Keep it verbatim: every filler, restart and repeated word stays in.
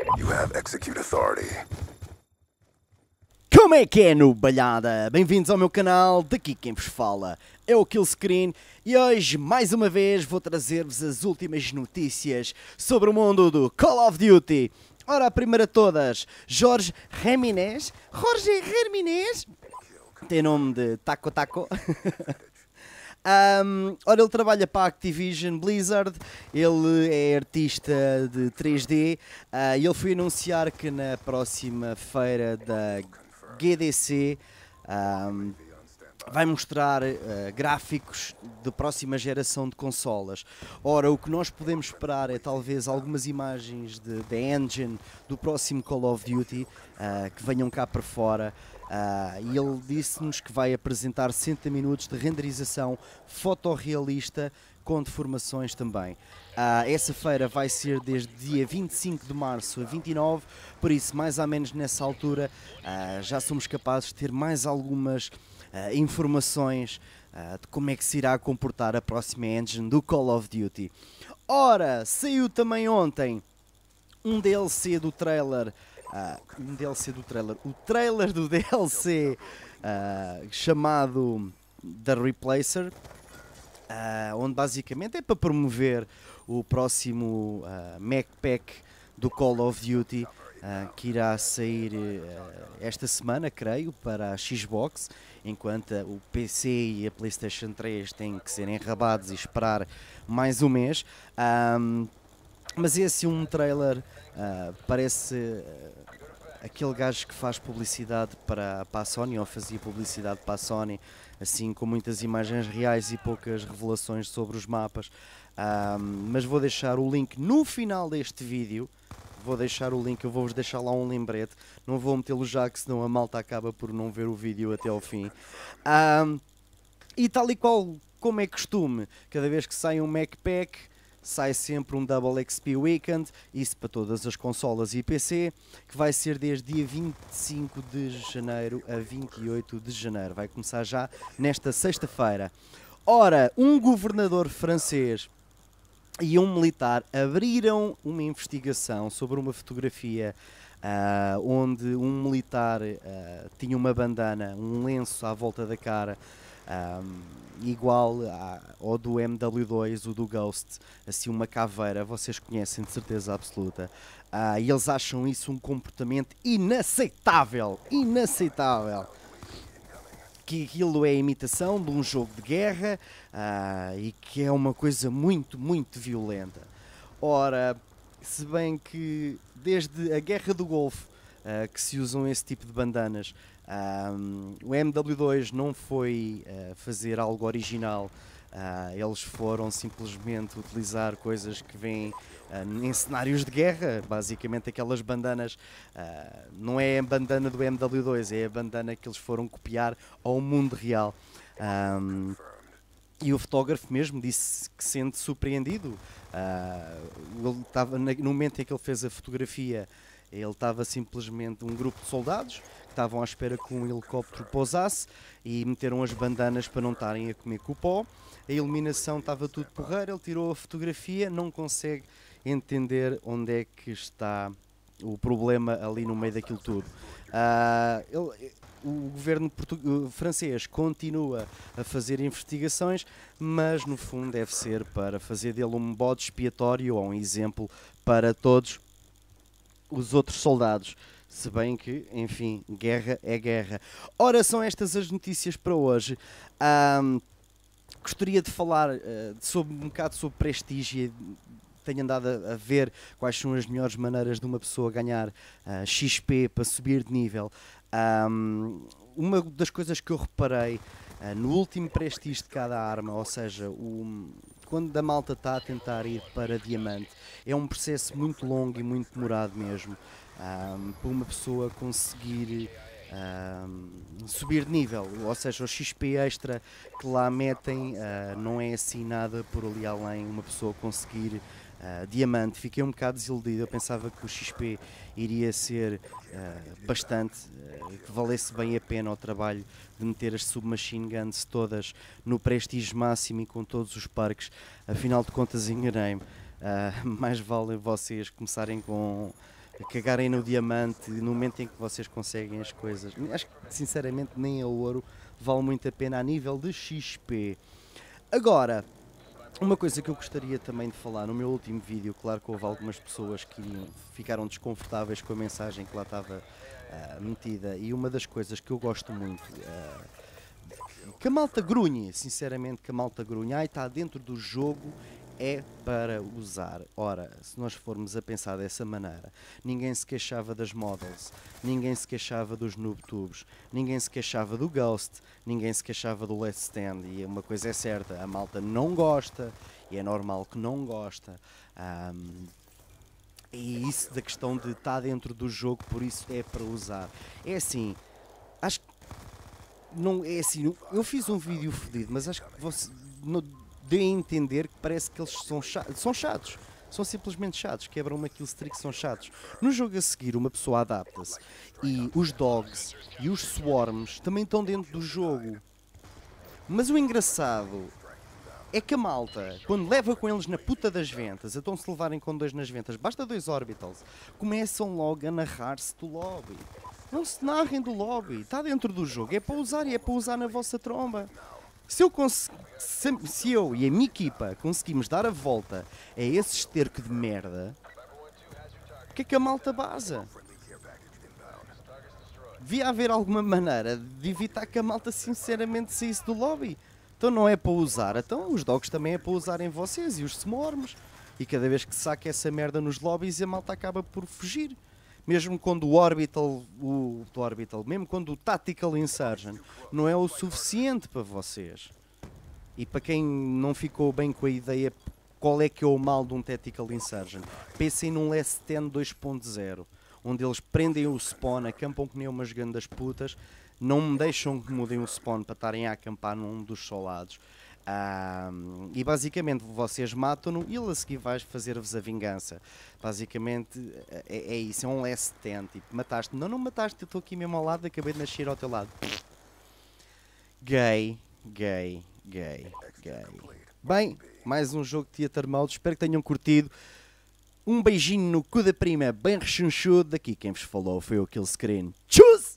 You have execute authority. Como é que é, nubalhada? Bem-vindos ao meu canal, daqui quem vos fala é o Killscreen e hoje, mais uma vez, vou trazer-vos as últimas notícias sobre o mundo do Call of Duty. Ora, a primeira de todas, Jorge Ramirez, Jorge Ramirez, tem nome de Taco Taco. Um, ora, ele trabalha para a Activision Blizzard, ele é artista de três D uh, e ele foi anunciar que na próxima feira da G D C um, vai mostrar uh, gráficos de próxima geração de consolas. Ora, o que nós podemos esperar é talvez algumas imagens de, da engine do próximo Call of Duty uh, que venham cá para fora. Uh, e ele disse-nos que vai apresentar sessenta minutos de renderização fotorrealista com deformações também. Uh, essa feira vai ser desde dia vinte e cinco de março a vinte e nove, por isso mais ou menos nessa altura uh, já somos capazes de ter mais algumas uh, informações uh, de como é que se irá comportar a próxima engine do Call of Duty. Ora, saiu também ontem um D L C do trailer. Uh, um D L C do trailer, o trailer do D L C uh, chamado The Replacer, uh, onde basicamente é para promover o próximo uh, Macpack do Call of Duty, uh, que irá sair uh, esta semana, creio, para a Xbox, enquanto o P C e a PlayStation três têm que ser enrabados e esperar mais um mês. Um, mas esse é um trailer, uh, parece... Uh, aquele gajo que faz publicidade para, para a Sony, ou fazia publicidade para a Sony, assim com muitas imagens reais e poucas revelações sobre os mapas. Um, mas vou deixar o link no final deste vídeo, vou deixar o link, eu vou-vos deixar lá um lembrete, não vou metê-lo já que senão a malta acaba por não ver o vídeo até ao fim. Um, e tal e qual como é costume, cada vez que sai um Macpack, sai sempre um Double X P Weekend, isso para todas as consolas e P C, que vai ser desde dia vinte e cinco de janeiro a vinte e oito de janeiro. Vai começar já nesta sexta-feira. Ora, um governador francês e um militar abriram uma investigação sobre uma fotografia uh, onde um militar uh, tinha uma bandana, um lenço à volta da cara, Um, igual a, ao do M W dois, o do Ghost, assim uma caveira, vocês conhecem de certeza absoluta, uh, e eles acham isso um comportamento inaceitável, inaceitável, que aquilo é imitação de um jogo de guerra uh, e que é uma coisa muito, muito violenta. Ora, se bem que desde a Guerra do Golfo uh, que se usam esse tipo de bandanas, Um, o M W dois não foi uh, fazer algo original, uh, eles foram simplesmente utilizar coisas que vêm uh, em cenários de guerra, basicamente aquelas bandanas, uh, não é a bandana do M W dois, é a bandana que eles foram copiar ao mundo real. Um, E o fotógrafo mesmo disse que se sente surpreendido. Uh, ele estava no momento em que ele fez a fotografia, ele estava simplesmente um grupo de soldados que estavam à espera que um helicóptero pousasse e meteram as bandanas para não estarem a comer com o pó. A iluminação estava tudo porreiro, ele tirou a fotografia, não consegue entender onde é que está o problema ali no meio daquilo tudo. Uh, ele, o governo francês continua a fazer investigações, mas no fundo deve ser para fazer dele um bode expiatório ou um exemplo para todos os outros soldados. Se bem que, enfim, guerra é guerra. Ora, são estas as notícias para hoje. Um, gostaria de falar uh, sobre, um bocado sobre prestígio. Tenho andado a, a ver quais são as melhores maneiras de uma pessoa ganhar uh, X P para subir de nível. Um, uma das coisas que eu reparei uh, no último prestígio de cada arma, ou seja, o, quando a malta está a tentar ir para diamante, é um processo muito longo e muito demorado mesmo, um, para uma pessoa conseguir um, subir de nível, ou seja, o X P extra que lá metem uh, não é assim nada por ali além uma pessoa conseguir Uh, diamante. Fiquei um bocado desiludido, eu pensava que o X P iria ser uh, bastante, uh, que valesse bem a pena o trabalho de meter as submachine guns todas no prestígio máximo e com todos os parques. Afinal de contas enganei-me, uh, mais vale vocês começarem com a cagarem no diamante no momento em que vocês conseguem as coisas. Acho que sinceramente nem a ouro vale muito a pena a nível de X P. Agora, uma coisa que eu gostaria também de falar no meu último vídeo, claro que houve algumas pessoas que ficaram desconfortáveis com a mensagem que lá estava uh, metida, e uma das coisas que eu gosto muito, uh, que a malta grunhe, sinceramente que a malta grunhe, ai, está dentro do jogo, é para usar. Ora, se nós formos a pensar dessa maneira, ninguém se queixava das models, ninguém se queixava dos noobtubes, ninguém se queixava do Ghost, ninguém se queixava do Let's Stand, e uma coisa é certa, a malta não gosta, e é normal que não gosta. Um, e isso da questão de estar dentro do jogo, por isso é para usar. É assim, acho que não é assim, eu fiz um vídeo fodido, mas acho que você não dê a entender que parece que eles são chatos, são chatos, são simplesmente chatos, quebram uma killstreak, são chatos. No jogo a seguir uma pessoa adapta-se e os dogs e os swarms também estão dentro do jogo. Mas o engraçado é que a malta, quando leva com eles na puta das ventas, então se levarem com dois nas ventas, basta dois orbitals, começam logo a narrar-se do lobby. Não se narrem do lobby, está dentro do jogo, é para usar e é para usar na vossa tromba. Se eu, se, se eu e a minha equipa conseguimos dar a volta a esse esterco de merda, o que é que a malta baza? Devia haver alguma maneira de evitar que a malta sinceramente saísse do lobby. Então não é para usar, então os dogs também é para usar em vocês e os smorms. E cada vez que saca essa merda nos lobbies a malta acaba por fugir. Mesmo quando o Orbital, o, o Orbital, mesmo quando o Tactical Insurgent não é o suficiente para vocês. E para quem não ficou bem com a ideia, qual é que é o mal de um Tactical Insurgent? Pensem num Last Stand dois ponto zero, onde eles prendem o spawn, acampam que nem umas grandes putas, não me deixam que mudem o spawn para estarem a acampar num dos solados. Um, e basicamente vocês matam-no e ele a seguir vai fazer-vos a vingança. Basicamente é, é isso, é um last stand. Tipo, mataste, não, não mataste, eu estou aqui mesmo ao lado, acabei de nascer ao teu lado. Gay, gay, gay, gay. Bem, mais um jogo de Theater Mode, espero que tenham curtido. Um beijinho no cu da prima, bem rechonchudo. Daqui quem vos falou foi o Killscreen. Tchus!